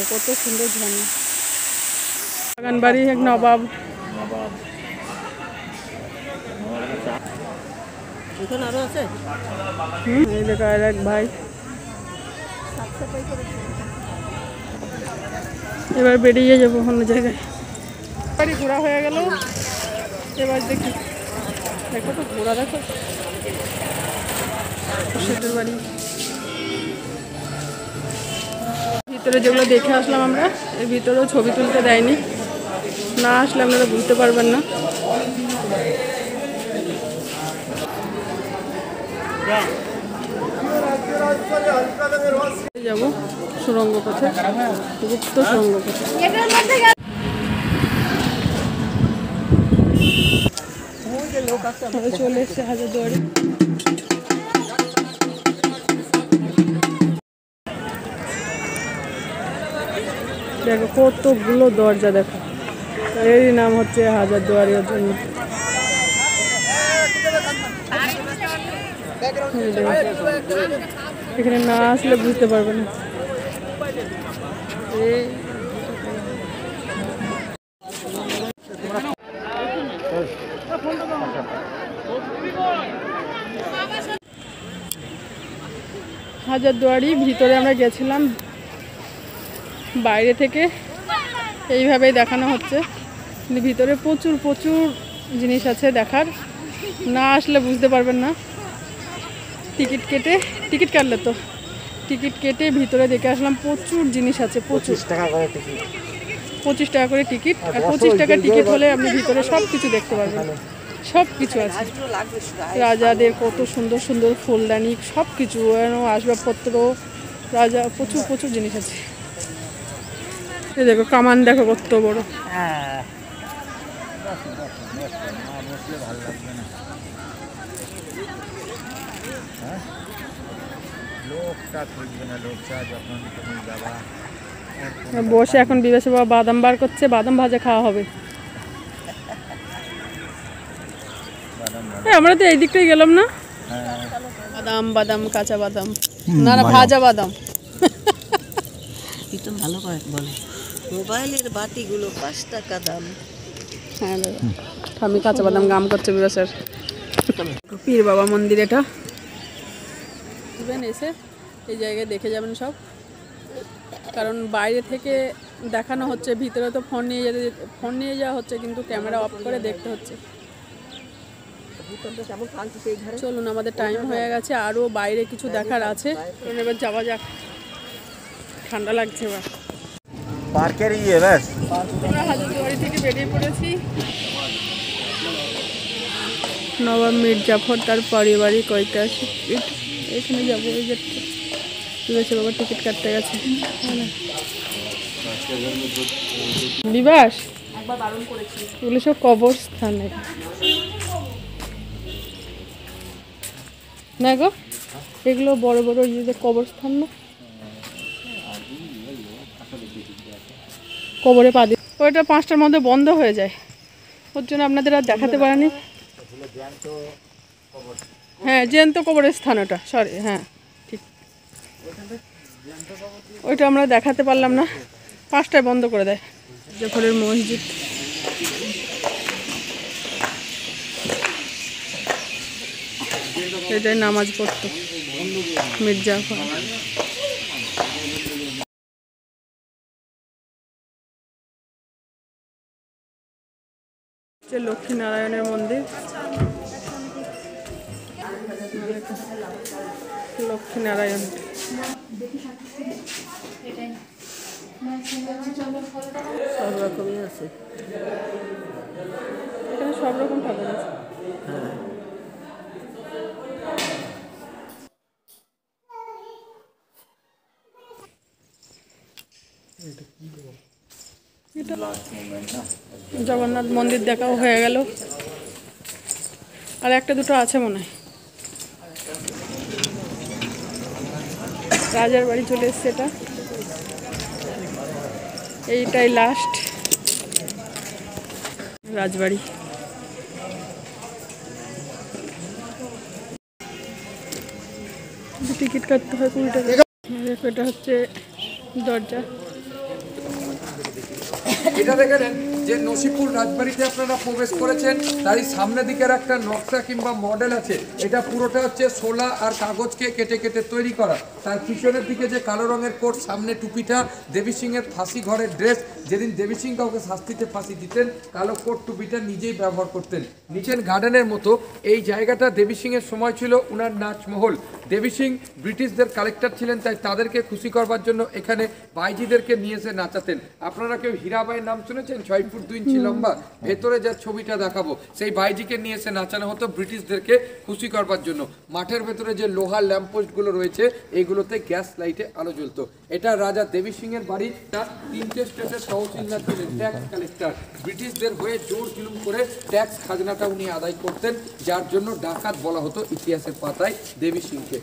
দেখো কত সুন্দর ঝর্ণা। বাগান বাড়ি এক নবাব। এই দেখো আর এক ভাই। এবার বেরিয়ে যাবো অন্য জায়গায়। বাড়ি ঘোরা হয়ে গেল, এবার দেখি। দেখো তো ঘোরা, দেখো সেটার বাড়ি। ভিতরে যেগুলো দেখে আসলাম আমরা, এর ভিতরেও ছবি তুলতে দেয়নি, না আসলে আপনারা বুঝতে পারবেন না। যাবো সুড়ঙ্গ পথে, গুপ্ত সুড়ঙ্গ পথে। চলে এসছে হাজারদুয়ারি। দেখো কতগুলো দরজা, দেখো এরই নাম হচ্ছে হাজারদুয়ারি। ওর জন্য এখানে না আসলে বুঝতে পারবে না। হাজারদুয়ারি ভিতরে আমরা গেছিলাম, বাইরে থেকে এইভাবেই দেখানো হচ্ছে, কিন্তু ভিতরে প্রচুর প্রচুর জিনিস আছে দেখার, না আসলে বুঝতে পারবেন না। টিকিট কাটলে তো টিকিট কেটে ভিতরে দেখে আসলাম। প্রচুর জিনিস আছে, 25 টাকা করে টিকিট। আর 25 টাকা টিকিট হলে আপনি ভিতরে সব কিছু দেখতে পারবেন, সব কিছু আছে। রাজাদের কত সুন্দর সুন্দর ফুলদানি, সব কিছু আসবাবপত্র, রাজা প্রচুর প্রচুর জিনিস আছে। এই দেখো কামান, দেখো কত বড়। বসে এখন বিবেশ বাবা বাদাম বার করছে, বাদাম ভাজা খাওয়া হবে। আমরা তো এই দিকটাই গেলাম না। বাদাম বাদাম কাঁচা বাদাম, না না ভাজা বাদাম। ভালো করে বলে মোবাইলের বাতিগুলো 5 টাকা দাম। হ্যাঁ দাদা, আমি কাঁচা বাদাম গাম করছে বিবেশের। পীর বাবা মন্দির এটা। এসে এই জায়গায় দেখে যাবেন সব, কারণ বাইরে থেকে দেখানো হচ্ছে, ভিতরে তো ফোন নিয়ে যাওয়া হচ্ছে, কিন্তু ক্যামেরা অফ করে দেখতে হচ্ছে। চলুন, আমাদের টাইম হয়ে গেছে, আরও বাইরে কিছু দেখার আছে, এবার যাওয়া যাক। ঠান্ডা লাগছে এবার। আমরা হাজারদুয়ারি থেকে বেরিয়ে পড়েছি। নবাব মীর জাফর তার পারিবারিক ঐতিহাসিক, এখানে যাবো। এই যে ঠিক আছে বাবা, টিকিট কাটতে গেছে বিবাস। এগুলো সব কবরস্থান না গো, এগুলো বড় বড় ইয়ে কবরস্থান না, কবরে পা দিয়ে। ওইটা 5টার মধ্যে বন্ধ হয়ে যায়, ওর জন্য আপনাদের আর দেখাতে পারেনি। হ্যাঁ, জ্যান্ত কবরের স্থান ওটা, সরি, হ্যাঁ ঠিক, ওইটা আমরা দেখাতে পারলাম না, 5টায় বন্ধ করে দেয়। জাফরের মসজিদ, এটাই নামাজ পড়তো মীর জাফর। লক্ষ্মীনারায়ণের মন্দির, লক্ষ্মীনারায়ণ। সব রকমই আছে এখানে, সব রকম ঠাকুর আছে। জগন্নাথ মন্দির দেখাও হয়ে গেল, আর একটা দুটো আছে মনে হয়। রাজার বাড়ি চলে এসছে, এটা এইটাই লাস্ট রাজবাড়ি। টিকিট কাটতে হয় 20 টাকা। এটা হচ্ছে দরজা, এটা দেখে নেন যে নসিপুর রাজবাড়িতে আপনারা প্রবেশ করেছেন, তারই সামনে দিকের একটা নকশা কিংবা মডেল আছে, এটা পুরোটা হচ্ছে শোলা আর কাগজকে কেটে কেটে তৈরি করা। তার পিছনের দিকে যে কালো রঙের কোট, সামনে টুপিটা দেবী সিংয়ের ফাঁসি ঘরের ড্রেস, যেদিন দেবী সিং কাউকে শাস্তিতে ফাঁসি দিতেন কালো কোট টুপিটা নিজেই ব্যবহার করতেন। নিচের গার্ডেনের মতো এই জায়গাটা দেবী সিংয়ের সময় ছিল উনার নাচমহল। দেবী সিং ব্রিটিশদের কালেক্টর ছিলেন, তাই তাদেরকে খুশি করবার জন্য এখানে বাইজিদেরকে নিয়ে এসে নাচাতেন। আপনারা কেউ হীরাবাইয়ের নাম শুনেছেন? 6 ফুট 2 ইঞ্চি লম্বা, ভেতরে যা ছবিটা দেখাবো সেই বাইজিকে নিয়ে এসে নাচানো হতো ব্রিটিশদেরকে খুশি করবার জন্য। মাঠের ভেতরে যে লোহার ল্যাম্পপোস্টগুলো রয়েছে এইগুলোতে গ্যাস লাইটে আলো জ্বলতো। এটা রাজা দেবী সিংয়ের বাড়ি। তার 3টে স্টেটের তহসিলদার ছিলেন, ট্যাক্স কালেক্টর। ব্রিটিশদের হয়ে জোর জুলুম করে ট্যাক্স খাজনাটা উনি আদায় করতেন, যার জন্য ডাকাত বলা হতো ইতিহাসের পাতায় দেবী সিংকে।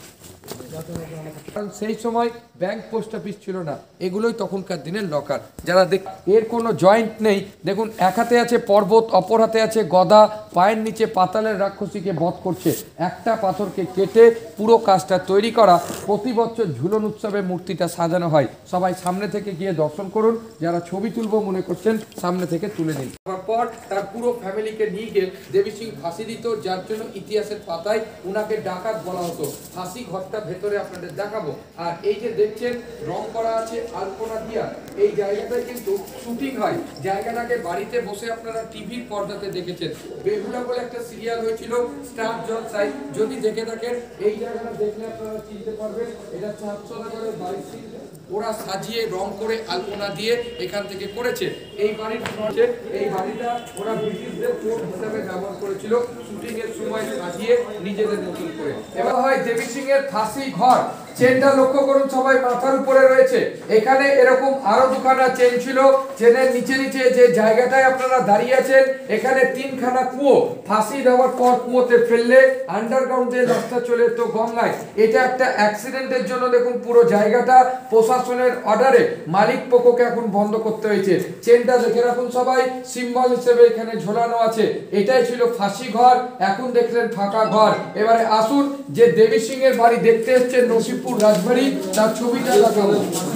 কারণ সেই সময় ব্যাংক পোস্ট অফিস ছিল না, এগুলোই তখনকার দিনের লকার। যারা এর কোনো জয়েন্ট নেই, দেখুন এক হাতে আছে পর্বত, অপর হাতে আছে গদা, পায়ের নিচে পাতালের রাক্ষসীকে বধ করছে। একটা পাথরকে কেটে পুরো কাজটা তৈরি করা। প্রতি বছর ঝুলন উৎসবে মূর্তিটা সাজানো হয়। সবাই সামনে থেকে গিয়ে দর্শন করুন, যারা ছবি তুলবো মনে করছেন সামনে থেকে তুলে নিন। পর তার পুরো ফ্যামিলিকে নিয়ে গিয়ে দেবী সিং ফাঁসি দিত, যার জন্য ইতিহাসের পাতায় উনাকে ডাকাত বলা হতো। ফাঁসি ঘরটা ভেতরে আপনাদের দেখাবো। আর এই যে দেখছেন রং করা আছে আলপনা দিয়া, এই জায়গাটায় কিন্তু শুটিং হয়। জায়গাটাকে বাড়িতে বসে আপনারা টিভির পর্দাতে দেখেছেন। বেহুলা বলে একটা সিরিয়াল হয়েছিল স্টার জলসায়, যদি দেখে থাকেন এই জায়গাটা দেখলে আপনারা চিনতে পারবেন। এটা 400 বাড়ির সিন, ওরা সাজিয়ে রং করে আলপনা দিয়ে এখান থেকে করেছে। এই বাড়িটা ওরা ব্রিটিশদের কোর্ট হিসাবে ব্যবহার করেছিল, শুটিং এর সময় সাজিয়ে নিজেদের মতন করে। এবার হয় দেবী সিং এর ফাঁসি ঘর। চেনটা লক্ষ্য করুন সবাই, মাথার উপরে রয়েছে। এখানে এরকম আরো দুখানা চেন ছিল। চেনের নিচে নিচে যে জায়গাটায় আপনারা দাঁড়িয়ে আছেন, এখানে 3খানা কুয়ো। ফাঁসি দেওয়ার পর কুয়োতে ফেললে আন্ডারগ্রাউন্ডে রাস্তা চলে তো গঙ্গায়। এটা একটা অ্যাক্সিডেন্টের জন্য দেখুন পুরো জায়গাটা প্রশাসনের অর্ডারে মালিক পক্ষকে এখন বন্ধ করতে হয়েছে। চেনটা দেখে রাখুন সবাই, সিম্বল হিসেবে এখানে ঝোলানো আছে। এটাই ছিল ফাঁসি ঘর, এখন দেখলেন ফাঁকা ঘর। এবারে আসুন যে দেবী সিং এর বাড়ি দেখতে এসেছেন নসিপুর রাজবাড়ি, তার ছবিটা দেখাবো।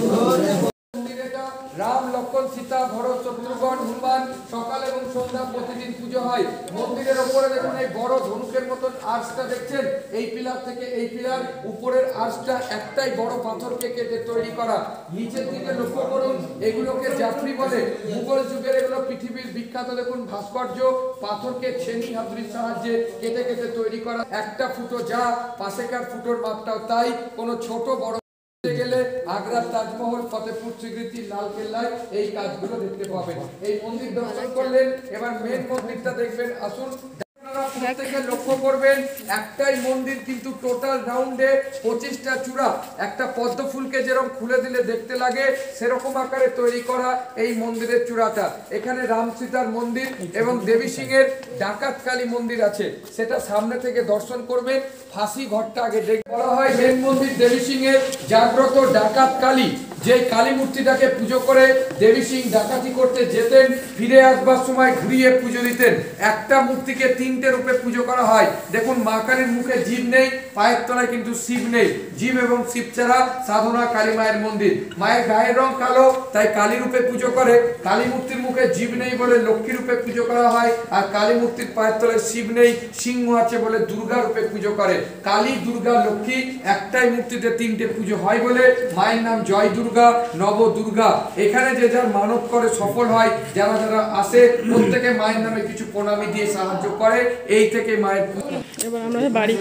রাম লক্ষণ সীতা ভরত শত্রুঘ্ন হনুমান সকাল এবং সন্ধ্যা প্রতিদিন পুজো হয়। মন্দিরের উপরে দেখুন এই বড় ধনুকের মতন আর্চটা দেখছেন, এই পিলার থেকে এই পিলার উপরের আর্চটা একটাই বড় পাথরকে কেটে তৈরি করা। নিচের দিকে লক্ষ্য করুন, এগুলোকে জাফরি বলে। মুঘল যুগের এগুলো পৃথিবীর বিখ্যাত দেখুন ভাস্কর্য, পাথরকে ছেনি হাতুড়ির সাহায্যে কেটে কেটে তৈরি করা। একটা ফুটো যা, পাশেকার ফুটোর মাপটাও তাই। কোনো ছোট বড় গেলে আগ্রার তাজমহল, ফতেপুর সিকৃতি, লাল কেল্লায় এই কাজগুলো দেখতে পাবেন। এই মন্দির দর্শন করলেন, এবার মেন মন্দিরটা দেখবেন। আসুন থেকে লক্ষ্য করবেন, একটাই মন্দির কিন্তু টোটাল রাউন্ডে 25টা চূড়া। একটা পদ্ম ফুলকে যেরকম খুলে দিলে দেখতে লাগে সেরকম আকারে তৈরি করা এই মন্দিরের চূড়াটা। এখানে রাম সীতার মন্দির এবং দেবী সিং এর ডাকাত কালী মন্দির আছে, সেটা সামনে থেকে দর্শন করবেন। ফাঁসি ঘরটা আগে দেখে বলা হয় মেন মন্দির দেবী সিং এর জাগ্রত ডাকাত কালী। যে কালী মূর্তিটাকে পুজো করে দেবী সিং ডাকাতি করতে যেতেন, ফিরে আসবার সময় ঘুরিয়ে পুজো দিতেন। একটা মূর্তিকে 3টে রূপে পুজো করা হয়। দেখুন মা কালীর মুখে জীব নেই, পায়ের তলায় কিন্তু শিব নেই। জীব এবং শিব ছাড়া সাধনা কালী মায়ের মন্দির। মায়ের গায়ের রং কালো, তাই কালী রূপে পুজো করে। কালী মূর্তির মুখে জীব নেই বলে লক্ষ্মী রূপে পুজো করা হয়। আর কালী মূর্তির পায়ের তলায় শিব নেই, সিংহ আছে বলে দুর্গা রূপে পুজো করে। কালী, দুর্গা, লক্ষ্মী একটাই মূর্তিতে 3টে পুজো হয় বলে মায়ের নাম জয় দুর্গা, নব দুর্গা। এখানে যে যার মানত করে সফল হয়। যারা যারা আসে প্রত্যেকে মায়ের নামে কিছু প্রণামী দিয়ে সাহায্য করে। এই থেকে মায়ের। এবার আমরা বাড়ি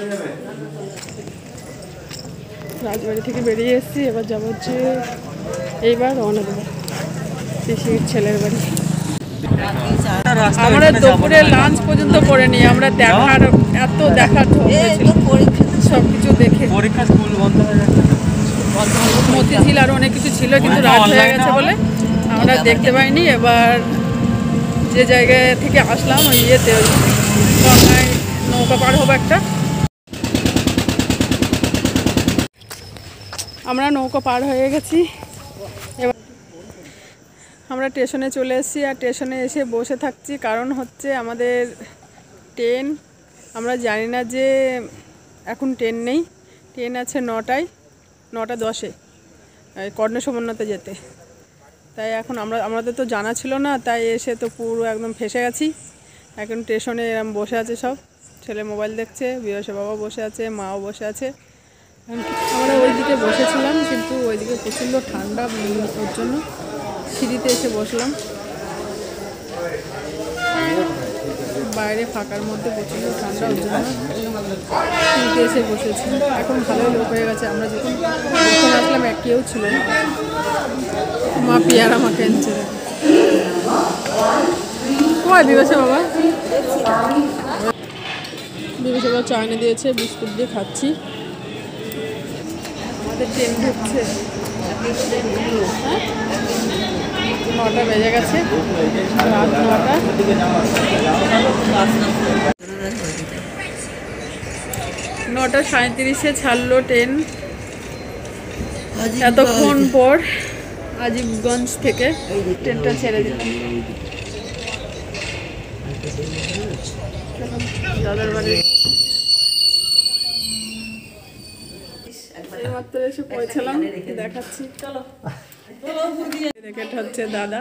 রাজবাড়ি থেকে বেরিয়ে এসেছি, এবার যাবো হচ্ছে এইবার রওনা দেবো পিসির ছেলের বাড়ি। আমরা দুপুরে লাঞ্চ পর্যন্ত করে নিই, আমরা দেখার এত দেখার সব কিছু দেখে। পরীক্ষা স্কুল বন্ধ হয়ে গেছে, মতিঝিল আরো অনেক কিছু ছিল কিন্তু রাত হয়ে গেছে বলে আমরা দেখতে পাইনি। এবার যে জায়গা থেকে আসলাম ওই ইয়েতে গঙ্গায় নৌকা পার হবো একটা। আমরা নৌকা পার হয়ে গেছি। এবার আমরা স্টেশনে চলে এসেছি, আর স্টেশনে এসে বসে থাকছি। কারণ হচ্ছে আমাদের ট্রেন, আমরা জানি না যে এখন ট্রেন নেই। ট্রেন আছে 9টায়, 9টা 10-এ কর্ণ সমন্বতে যেতে। তাই এখন আমাদের তো জানা ছিল না, তাই এসে তো পুরো একদম ফেঁসে গেছি। এখন স্টেশনে এরম বসে আছে সব, ছেলে মোবাইল দেখছে, বিয়সা বাবা বসে আছে, মাও বসে আছে। আমরা ওইদিকে বসেছিলাম, কিন্তু ওইদিকে প্রচণ্ড ঠান্ডা, ওর জন্য সিঁড়িতে এসে বসলাম। বাইরে ফাঁকার মধ্যে প্রচণ্ড ঠান্ডা, ওর জন্য সিঁড়িতে এসে বসেছি। এখন ভালোই লোক হয়ে গেছে। আমরা যখন আসলাম কেউ ছিল না। মা পেয়ারা মাকে আনছে। কয় বিবেশা বাবা, বিবেশা বাবা চা এনে দিয়েছে, বিস্কুট দিয়ে খাচ্ছি। আমাদের ট্রেন ঢুকছে, 9টা বেজে গেছে, রাত 9টা। 9:37-এ ছাড়লো ট্রেন। এতক্ষণ পর আজিবগঞ্জ থেকে ট্রেনটা ছেড়ে দিল। দাদার বাড়ি এইমাত্র এসে পৌঁছালাম, দেখাচ্ছি। চলো, এটা হচ্ছে দাদা।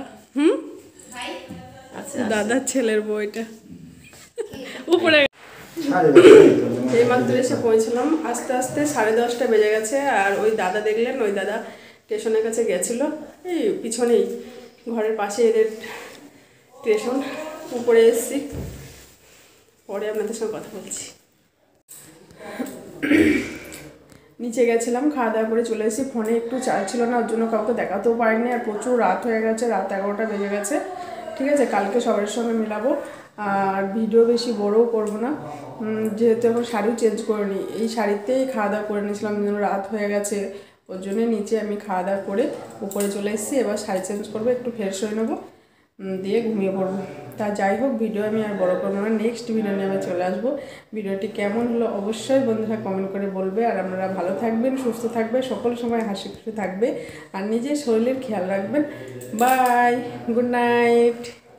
দাদার ছেলের বইটা উপরে। এইমাত্র এসে পৌঁছলাম, আস্তে আস্তে 10:30টা বেজে গেছে। আর ওই দাদা দেখলেন, ওই দাদা স্টেশনের কাছে গেছিলো, এই পিছনেই ঘরের পাশে এদের স্টেশন। উপরে এসেছি, পরে আপনাদের সঙ্গে কথা বলছি। নিচে গেছিলাম, খাওয়া দাওয়া করে চলে এসেছি। ফোনে একটু চার্জ ছিল না, ওর জন্য কাউকে দেখাতেও পারিনি। আর প্রচুর রাত হয়ে গেছে, রাত 11টা বেজে গেছে। ঠিক আছে, কালকে সবার সঙ্গে মেলাবো। আর ভিডিও বেশি বড়ও করবো না, যেহেতু এখন শাড়িও চেঞ্জ করে নিই। এই শাড়িতেই খাওয়া দাওয়া করে নিয়েছিলাম, যেন রাত হয়ে গেছে, ওর জন্যে নিচে আমি খাওয়া দাওয়া করে উপরে চলে এসেছি। এবার শাড়ি চেঞ্জ করবো, একটু ফ্রেশ হয়ে নেবো, দিয়ে ঘুমিয়ে পড়বো। তা যাই হোক, ভিডিও আমি আর বড় করবো না, নেক্সট ভিডিও নিয়ে আমি চলে আসবো। ভিডিওটি কেমন হলো অবশ্যই বন্ধুরা কমেন্ট করে বলবে। আর আপনারা ভালো থাকবেন, সুস্থ থাকবে, সকল সময় হাসি খুশি থাকবে, আর নিজের শরীরের খেয়াল রাখবেন। Bye, good night.